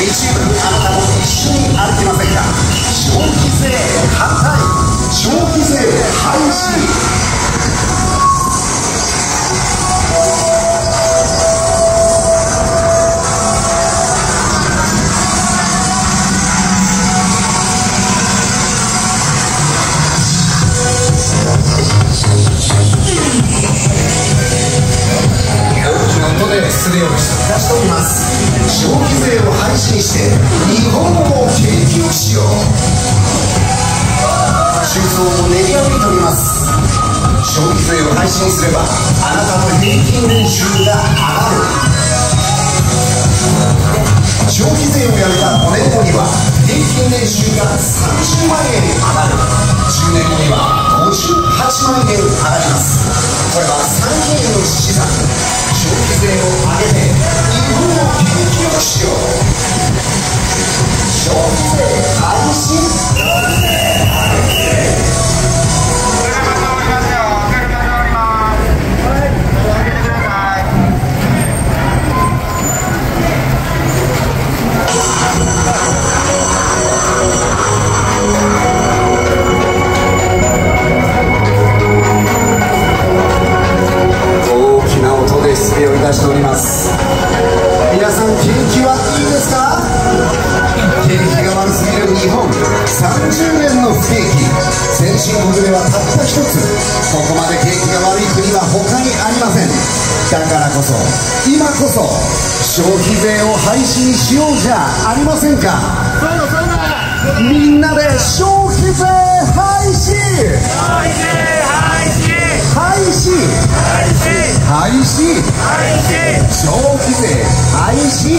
あなたも一緒に歩きませんか。消費税反対、消費税廃止。失礼をいたしております。消費税を廃止にして日本を景気よくしよう。中層も練り歩いております。消費税を廃止にすればあなたの平均年収が上がる。消費税をやめた5年後には平均年収が30万円上がる。10年後には58万円上がります。これは参議院の試算。消費税を上げて日本を景気よくしよう。消費税廃止。失礼をいたしております。皆さん景気はいいですか。景気が悪すぎる日本、30年の不景気。先進国ではたった一つ、ここまで景気が悪い国は他にありません。だからこそ今こそ消費税を廃止にしようじゃありませんか。みんなで消費税廃止、廃止、廃止、消費税廃止、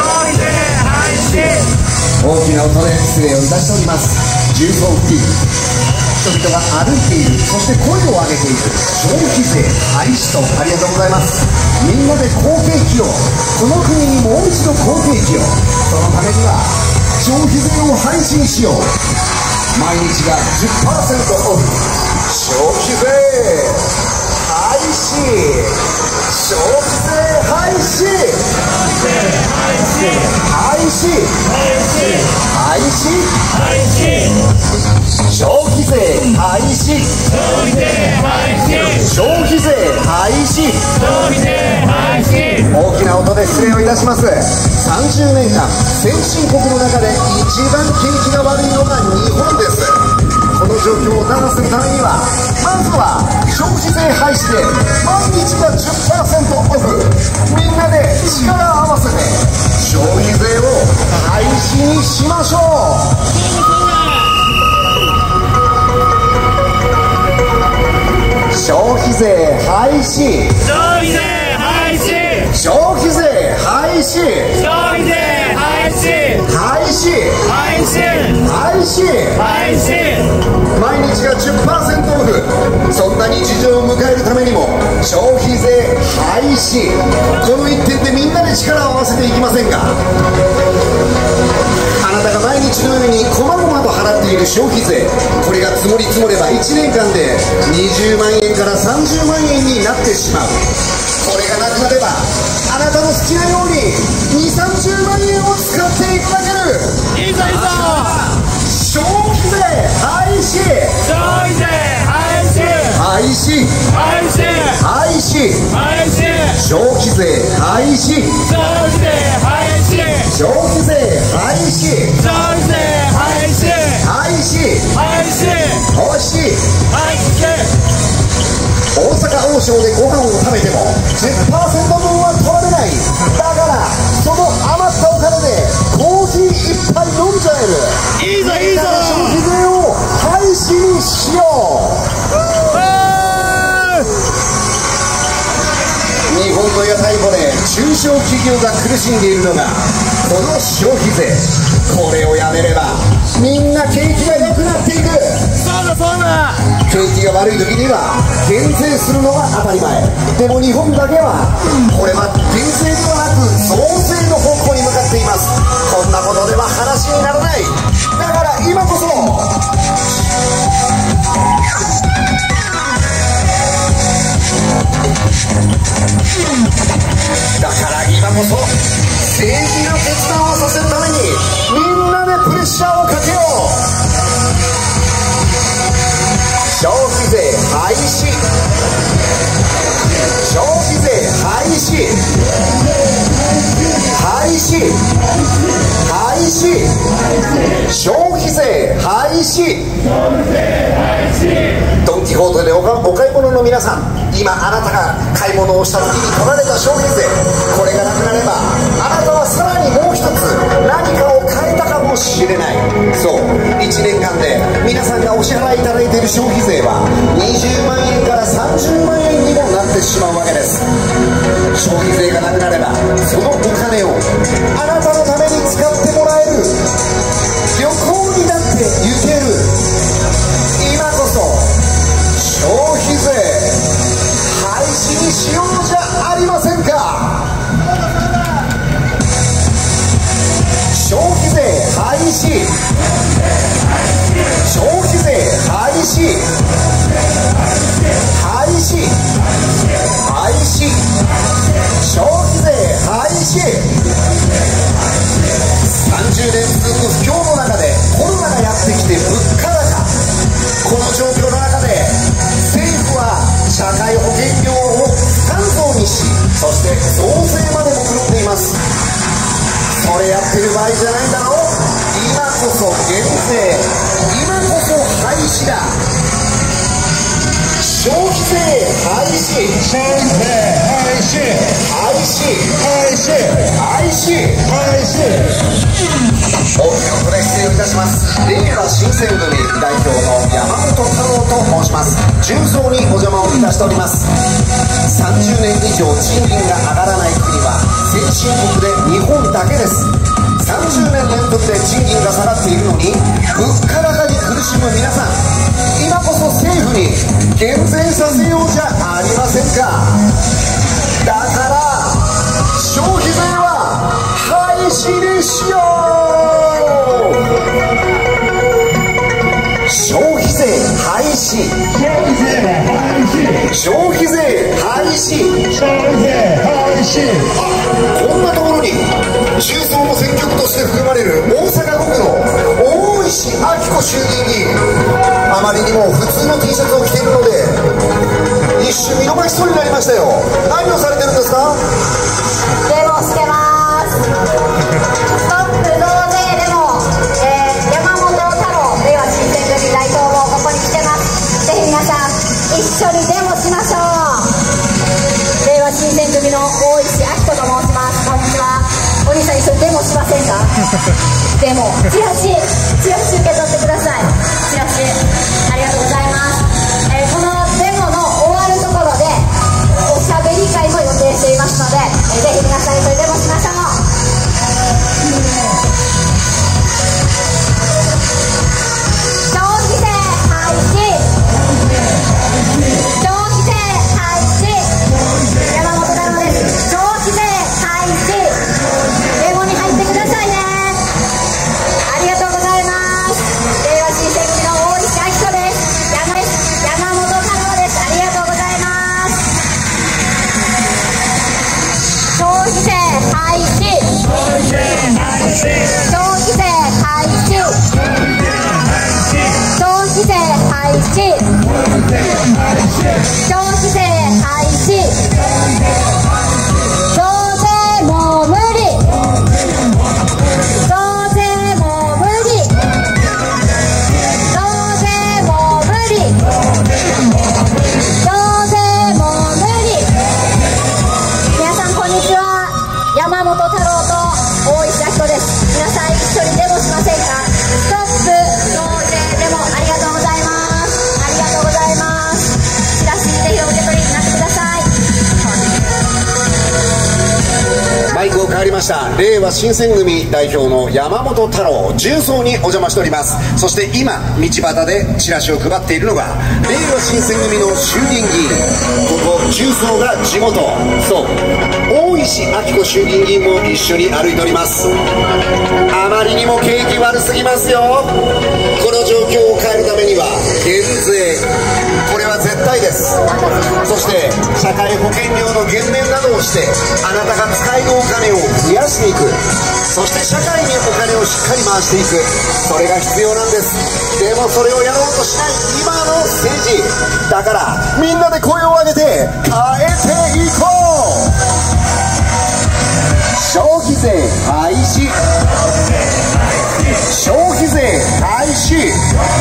大きな音で失礼をいたしております。重曹付近、人々が歩いている、そして声を上げている。消費税廃止と、ありがとうございます。みんなで好景気を、この国にもう一度好景気を。そのためには消費税を廃止にしよう。毎日が 10% オフ。消費税廃止、消費税廃止、廃止、廃止、消費税廃止、消費税廃止。大きな音で失礼をいたします。30年間先進国の中で一番景気が悪いのが日本です。この状況を打破するためには、まずは消費税廃止で毎日が 10% オフ。みんなで力を合わせて消費税を廃止にしましょう。消費税廃止、消費税廃止、廃止、廃止、毎日が 10% オフ。そんな日常を迎えるためにも消費税廃止、この一点でみんなで力を合わせていきませんか。あなたが毎日のようにこまごまと払っている消費税、これが積もり積もれば1年間で20万円から30万円になってしまう。これがなくなればあなたの好きなように2、30万円を使っていただける。いいぞいいぞ。消費税廃止、廃止、消費税廃止、消費税廃止、大阪王将でご飯を食べても 10% 分は取られない。だからその余ったお金でコーヒー一杯飲んじゃえる。いいぞいいぞ。消費税を廃止にしよう。日本の屋台骨、中小企業が苦しんでいるのがこの消費税。これをやめればみんな景気が良くなっていく。景気が悪い時には減税するのが当たり前。でも日本だけはこれは減税ではなく増税の方向に向かっています。こんなことでは話にならない。だから今こそ政治の決断をさせるために車をかけよう。消費税廃止、消費税廃止、廃止、廃止、消費税廃止。ドン・キホーテでお買い物の皆さん、今あなたが買い物をした時に取られた消費税、これがなくなればあなたはさらにもう一つ何かを変えたかもしれない。そう、1年間で皆さんがお支払いいただいている消費税は20万円から30万円にもなってしまうわけです。消費税がなくなればそのお金をあなたのために使ってもらえる、旅行にだって行ける。今こそ消費税廃止にしようじゃありませんか。消費税廃止、消費税廃止、廃止、廃止、消費税廃止。30年続く不況の中でコロナがやってきて物価高、この状況の中で政府は社会保険料を不尽増にし、そして増税までもくるんでいます。それやってる場合じゃないんだろう。今こそ減税、今こそ廃止だ。消費税廃止、 消費税廃止、 廃止、 廃止、 廃止、 廃止。 大きな音で失礼をいたします。令和新選組代表の山本太郎と申します。重曹にお邪魔をいたしております。30年以上賃金が上がらない国は先進国で日本だけです。30年連続で賃金が下がっているのに物価高に苦しむ皆さん、今こそ政府に減税させようじゃありませんか。だから消費税は廃止にしよう。消費税廃止、消費税廃止、 消費税廃止。 こんなところに重曹の選挙区として含まれる大阪5区の大石晃子衆議院議員、あまりにも普通の T シャツを着ているので一瞬見逃しそうになりましたよ。何をされてるんですか。 デモしてます。ストップ増税デモ、山本太郎令和新選組代表もここに来てます。ぜひ皆さん一緒にデモしましょう。令和新選組の大石晃子と申します。こんにちは。お兄さん一緒にデモしませんか。デモ、チラシ受け取ってください。チラシありがとうございます。このデモの終わるところでおしゃべり会も予定していますので、ぜひ皆さん一緒にデモしましょう。消費税廃止、消費税廃止、山本太郎です。消費税廃止、デモに入ってくださいね。ありがとうございます。令和新選組の大石晃子です。山本太郎です。ありがとうございます。消費税廃止、消費税廃止、消費税廃止、消費税廃止、増税もう無理、増税もう無理、増税もう無理、増税もう無理。皆さんこんにちは。山本太郎と大石晃子です。皆さん一緒にデモしませんか。ストップ増税デモ、ありがとうございます。ありがとうございます。チラシぜひお受け取りになってください。 マイクを変わりました。令和新選組代表の山本太郎、重曹にお邪魔しております。そして今道端でチラシを配っているのが令和新選組の衆議院議員、ここ重曹が地元、そう大石晃子衆議院議員も一緒に歩いております。あまりにも景気悪すぎますよ。この状況を変えるためには減税、これは絶対です。そして社会保険料の減免などをしてあなたが使えるお金を増やしていく、そして社会にお金をしっかり回していく、それが必要なんです。でもそれをやろうとしない今の政治だから、みんなで声を上げて変えていこう。消費税廃止、消費税廃止、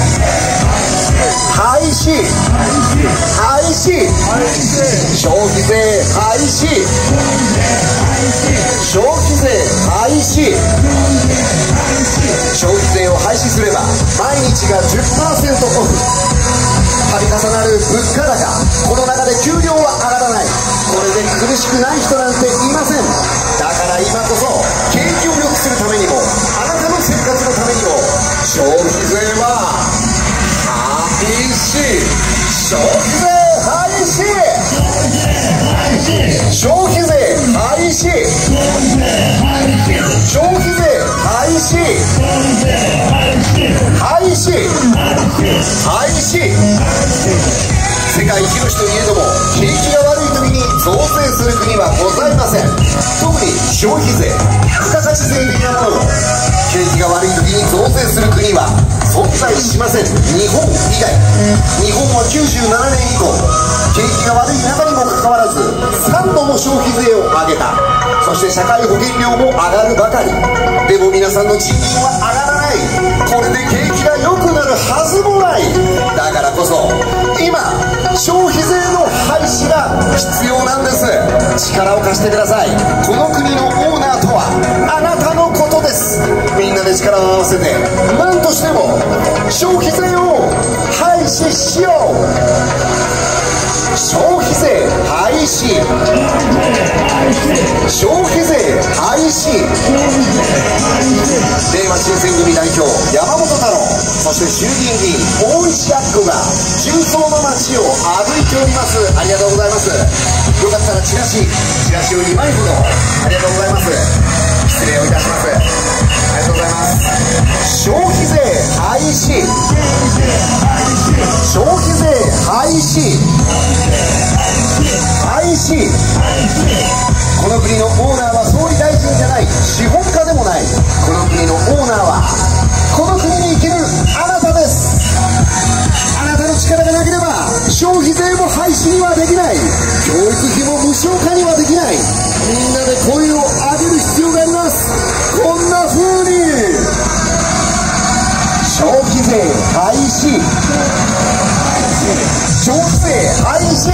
廃止、廃止、消費税廃止、消費税廃止、消費税を廃止すれば毎日が 10% オフ、度重なる物価高、この中で給料は上がらない、これで苦しくない人なんていません。だから今こそ景気を良くするためにも、あなたの生活のためにも、消費税は廃止、消費税廃止、消費税廃止、消費税廃止、廃止、廃止。世界広しといえども、景気が悪い時に増税する国はございません。特に消費税、付加価値税的なものも景気が悪い時に増税する国は存在しません。日本以外。日本は97年以降、景気が悪い中にもかかわらず3度も消費税を上げた。そして社会保険料も上がるばかり。でも皆さんの賃金は上がらない。これで景気が良くなるはずもない。だからこそ今消費税の廃止が必要なんです。力を貸してください。この国のオーナーとはあなたのことです。みんなで力を合わせて何としても消費税を廃止しよう。消費税廃止、消費税廃止。令和新選組代表山本太郎、そして衆議院議員大石晃子が重曹の街を歩いております。ありがとうございます。よかったらチラシを2枚ほど。ありがとうございます。失礼をいたします。ありがとうございます。消費税廃止、消費税廃止、廃止。この国のオーナーは総理大臣じゃない、資本家でもない。この国のオーナーはこの国に生きるあなたです。あなたの力がなければ消費税も廃止にはできない、教育費も無償化にはできない。みんなで声を上げる必要があります。こんな風に消費税廃止、消費税廃止、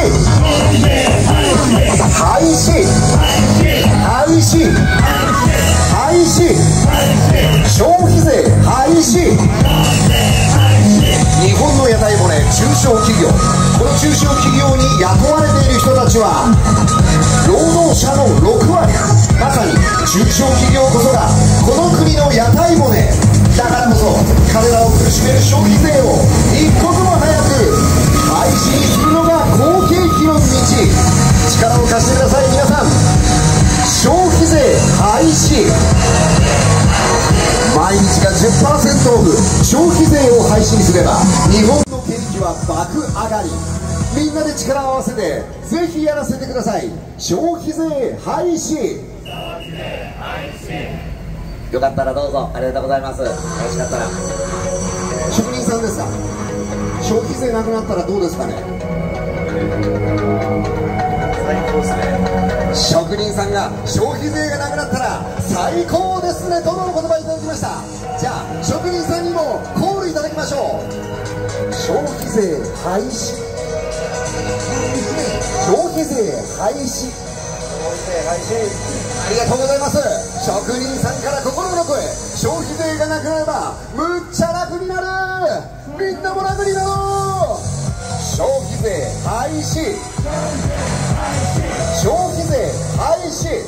廃止、廃止、廃止、消費税廃止。日本の屋台骨、中小企業、この中小企業に雇われている人たちは労働者の6割。まさに中小企業こそがこの国の屋台骨だからこそ、彼らを苦しめる消費税を一刻も早く廃止にするのが好景気の道。力を貸してください。皆さん、消費税廃止、毎日が 10% オフ、消費税を廃止にすれば日本の景気は爆上がり。みんなで力を合わせてぜひやらせてください。消費税廃止。よかったらどうぞ。ありがとうございます。よろしかったら。職人さんですか。消費税なくなったらどうですかね。最高ですね。職人さんが消費税がなくなったら最高ですねとのお言葉いただきました。じゃあ職人さんにもコールいただきましょう。消費税廃止、消費税廃止、ありがとうございます。職人さんから心の声。消費税がなくなればむっちゃ楽になる。みんなも楽になろう。消費税廃止、消費税廃止、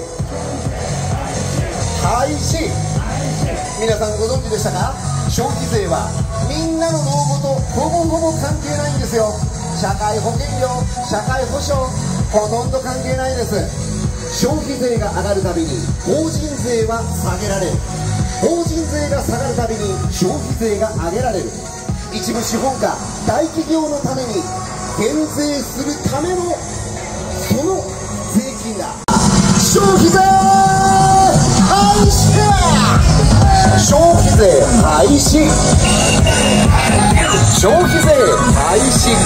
廃止。皆さんご存知でしたか。消費税はみんなの老後とほぼほぼ関係ないんですよ。社会保険料、社会保障、ほとんど関係ないです。消費税が上がるたびに法人税は下げられる。法人税が下がるたびに消費税が上げられる。 一部資本家大企業のために減税するためのその税金だ。消費税廃止、消費税廃止、消費税廃止、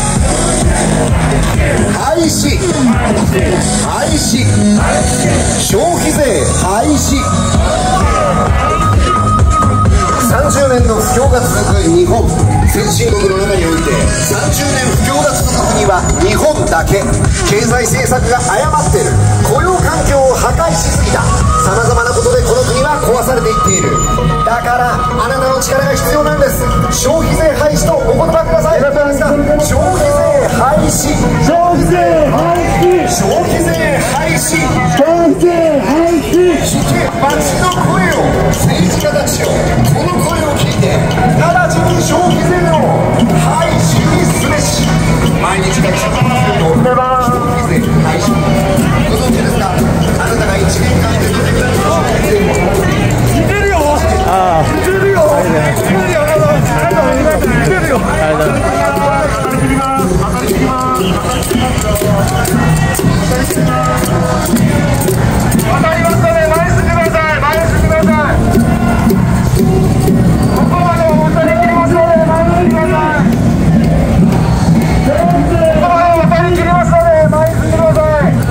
廃止、廃止、消費税廃止。30年の不況が続く日本。先進国の中において30年不況が続く国は日本だけ。経済政策が誤っている。雇用環境を破壊しすぎた。さまざまなことでこの国は壊されていっている。だからあなたの力が必要なんです。消費税廃止とお言葉ください。消費税廃止、 消費税廃止、 消費税廃止、 消費税廃止。 聞け街の声を、政治家たちよ、この声を聞いて直ちに消費税を廃止にすべし。毎日が消費税廃止、ご存知ですか？あなたが1年間でどれくらいの消費税をいけるよ。ああ。いけるよ。いけるよ。いけるよ。渡りましたね。前進んでください。前進んでください。ここまで渡り切りましたね。前進んでください。ここまで渡り切りましたね。前進んでください。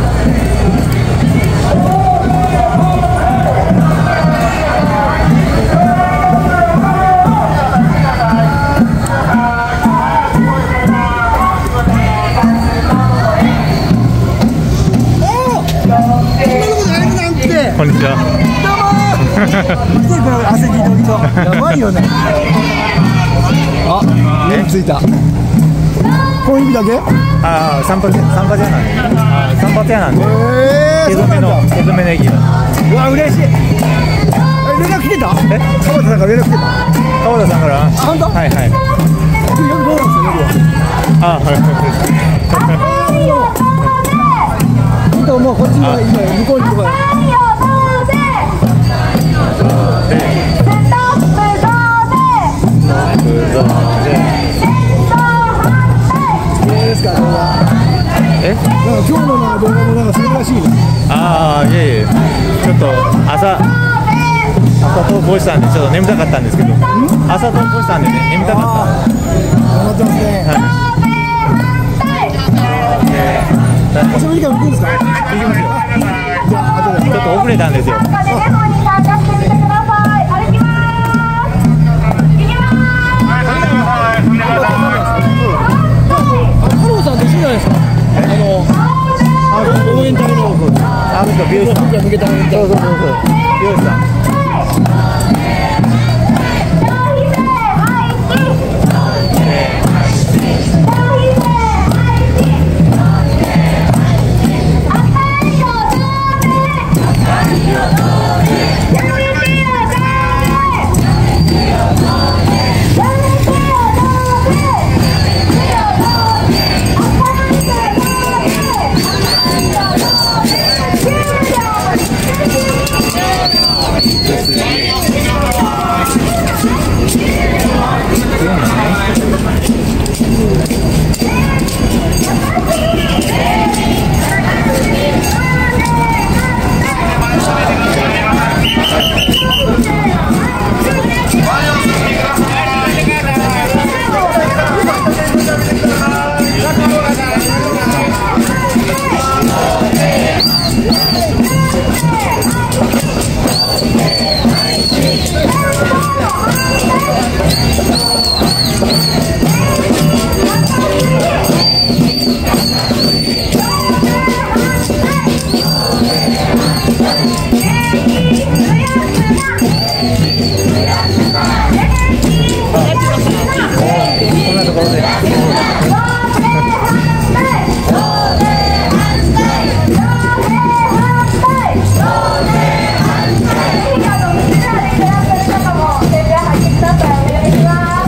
こんにちは。 見てこの汗ギトギト。やばいよね。あ、目ついた。こういう意味だけ？ ああ、散髪屋なんで。散髪屋なんで。手染めネギ。 うわ、嬉しい。連絡来てた？ え？ 川田さんから連絡来てた？ 川田さんから。 あ、本当？ はいはい。 夜どうなんですか、夜は。 あ、はい。 本当もうこっちが今向こうに行くから。 え？ なんか今日の動画もなんかそれらしいね。 ああ、いえいえ。ちょっと朝投稿したんでちょっと眠たかったんですけど。朝投稿したんでね、眠たかった。 頑張ってますね。おしゃべり会も行くんですか？ 行きますよ。 じゃあ後で。 ちょっと遅れたんですよ。 応援隊の美容師さん。 向けた応援隊。 そう。美容師さん。 お願いします。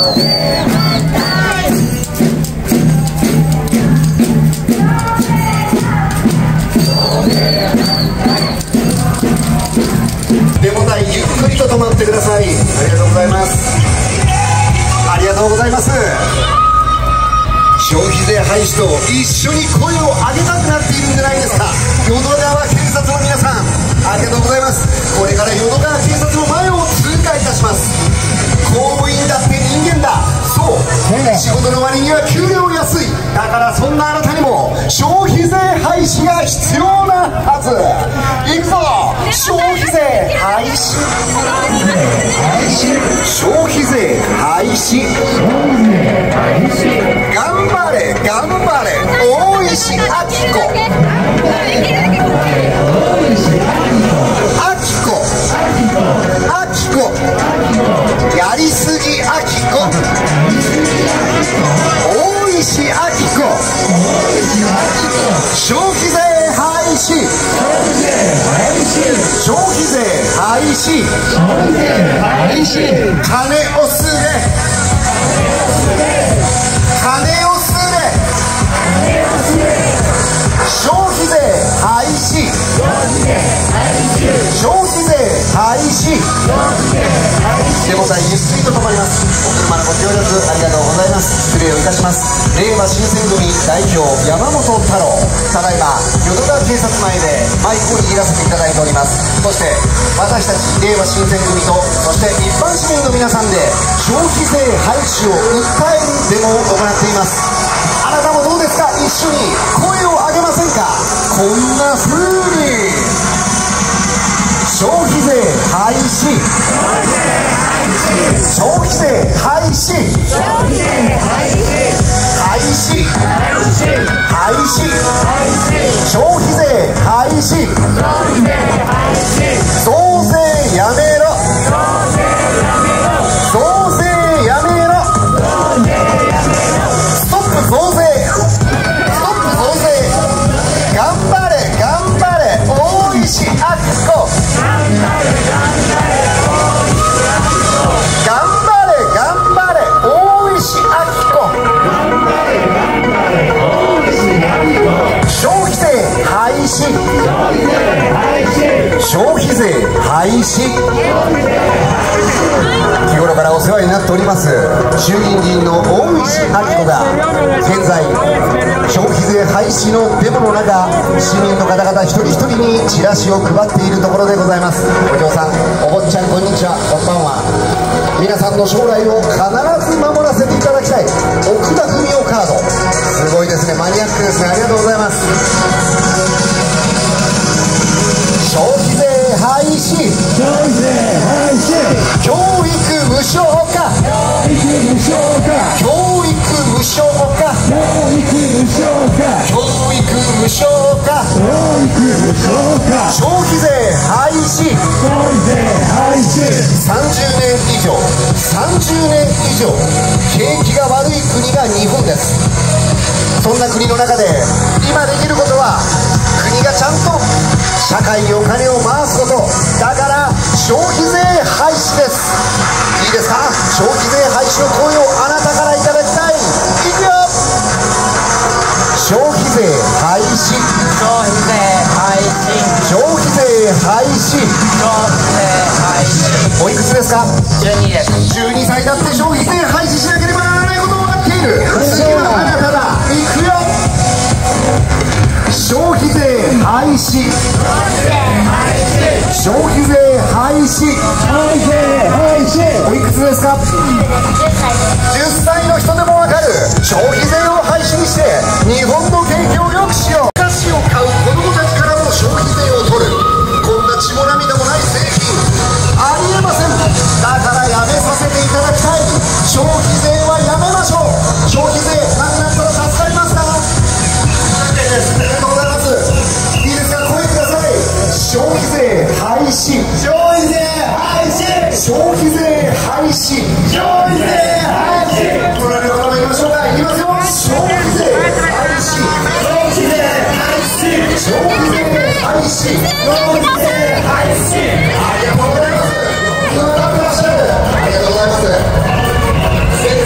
デモ台ゆっくりと止まってください。ありがとうございます。ありがとうございます。消費税廃止と一緒に声を上げたくなっているんじゃないですか。淀川警察の皆さん、ありがとうございます。これから淀川警察の前を通過いたします。公務員だって人間だ。そう、仕事の割には給料安い。だからそんなあなたにも消費税廃止が必要なはず。いくぞ、消費税廃止、消費税廃止、頑張れ頑張れ大石あきこ、あきこ、やりすぎあきこ、大石あきこ、消費税廃止、消費税廃止、金を吸え、金を吸え、消費税廃止、消費税廃止。デモ隊ゆっくりと止まります。お車のご協力ありがとうございます。失礼をいたします。令和新選組代表山本太郎、ただいま淀川警察前でマイクを握らせていただいております。そして私たち令和新選組と、そして一般市民の皆さんで消費税廃止を訴えるデモを行っています。あなたもどうですか、一緒に声を上げませんか。こんな風に消費税廃止、消費税廃止、廃止、廃止、消費税廃止、増税やめろ、増税やめろ、ストップ増税、ストップ増税、頑張れ頑張れ大石あきこ、頑張れ頑張れ大石あきこ、消費税廃止、消費税廃止。日頃からお世話になっております衆議院議員の大石あきこが現在消費税廃止のデモの中、市民の方々一人一人にチラシを配っているところでございます。お嬢さん、お坊ちゃん、こんにちは、こんばんは。皆さんの将来を必ず守らせていただきたい奥田文雄カード、すごいですね、マニアックですね、ありがとうございます。消費税廃止、消費税廃止、教育無償化、教育無償化、教育無償化、教育無償化、教育無償化、教育無償化、消費税廃止、消費税廃止。30年以上、30年以上景気が悪い国が日本です。そんな国の中で今できることは、国がちゃんと社会にお金を回すこと、だから消費税廃止です。いいですか、消費税廃止の声をあなたからいただきたい。いくよ、消費税廃止、消費税廃止、消費税廃止、消費税廃止。おいくつですか。12です。12歳だって消費税廃止しなければならないことを分かっている。次はあなただ。いくよ、消費税廃止、消費税廃止、消費税廃止。おいくつですか。10歳の人でもわかる。消費税を廃止にして日本の景気を良くしよう。菓子を買う子供たちからも消費税を取る、こんな血も涙もない税金ありえません。だからやめさせていただきたい。消費税はやめましょう。消費税なくなったら助かりますか。ありがとうございます。いいですか、声ください。消費税廃止、消費税廃止、消費税廃止、消費税廃止。取られる方もいきましょうか。いきますよ。消費税廃止、消費税廃止、消費税廃止、消費税廃止。ありがとうございます。ありがとうございます。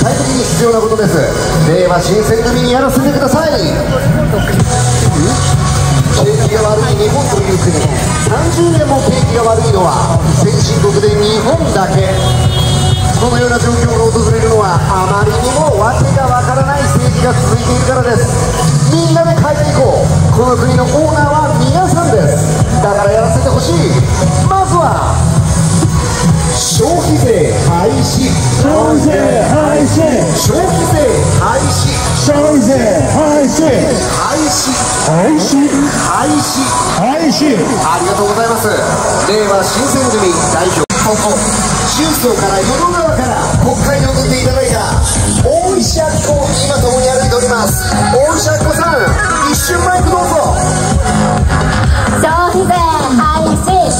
対的に必要なことです。令和新選組にやらせてください。景気が悪い日本という国、30年も景気が悪いのは先進国で日本だけ。このような状況が訪れるのはあまりにも訳がわからない政治が続いているからです。みんなで変えていこう。この国のオーナーは皆さんです。だからやらせてほしい。まずは消費税廃止、 消費税廃止、 消費税廃止、 消費税廃止、 廃止、 廃止、 廃止、 廃止。 ありがとうございます。令和新選組代表、ここ中層から淀川から国会に送っていただいた大石明子、今共に歩いております。大石明子さん、一瞬マイクどうぞ。 消費税廃止、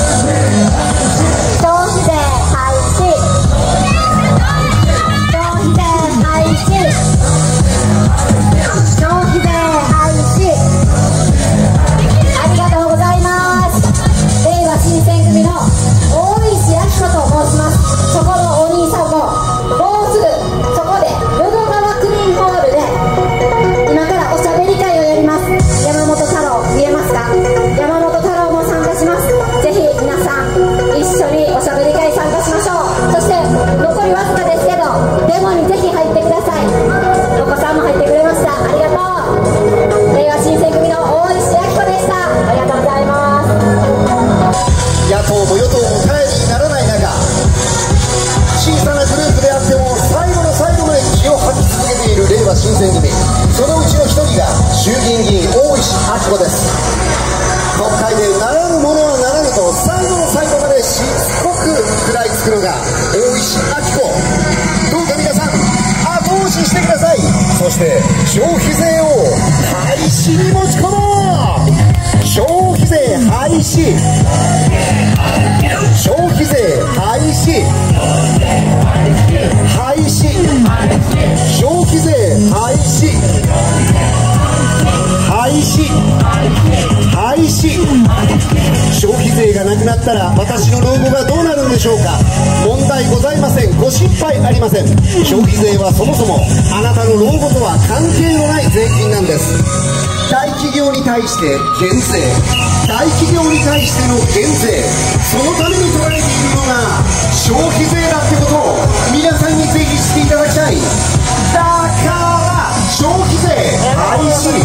消費税廃止、消費税廃止、消費税廃止。ありがとうございます。令和新選組の大石明子と申します。そこのお兄さんももうすぐそこで淀川区民ホールで今からおしゃべり会をやります。山本太郎見えますか？山本太郎も参加します。ぜひ皆さん一緒におしゃべり会参加しましょう。そして残りわずかですけどデモにぜひ入ってください。お子さんも入ってくれました。ありがとう。令和新選組の大石明子でした。ありがとうございます。 野党も与党も頼りにならない中、小さなグループであっても最後の最後まで気を吐き続けている令和新選組、そのうちの一人が衆議院議員大石明子です。国会でならぬものはならぬと最後の最後までしつこく食らいつくのが大石明子。どうか皆さん後押ししてください。そして消費税を廃止に持ち込もう。消費税廃止、消費税廃止、廃止、消費税廃止、廃止、廃止。消費税がなくなったら私の老後がどうなるんでしょうか。問題ございません。ご心配ありません。消費税はそもそもあなたの老後とは関係のない税金なんです。大企業に対して減税、大企業に対しての減税、そのために取られているのが消費税だってことを皆さんにぜひ知っていただきたい。だから消費税廃止、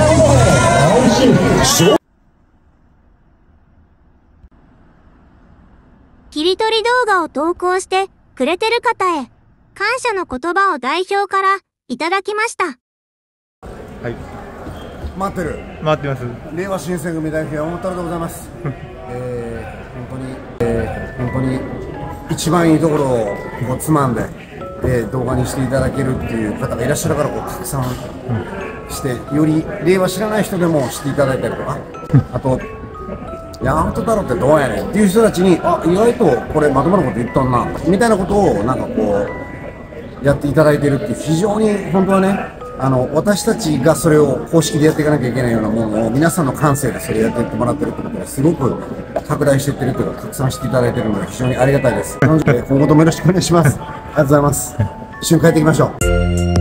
切り取り動画を投稿してくれてる方へ感謝の言葉を代表からいただきました。 はい、 待ってる。 回ってます。 令和新選組代表山本太郎でございます。本当に一番いいところをこうつまんで、動画にしていただけるっていう方がいらっしゃるからこう拡散して、より令和知らない人でも知っていただいたりとか、あと山本太郎ってどうやねんっていう人たちに、あ、意外とこれまともなこと言ったんなみたいなことをなんかこうやっていただいてるっていう、非常に本当はね、私たちがそれを公式でやっていかなきゃいけないようなものを皆さんの感性でそれやっていってもらってるってことですごく拡大していってるというか拡散していただいているので非常にありがたいです。今後ともよろしくお願いします。ありがとうございます。一緒に帰っていきましょう。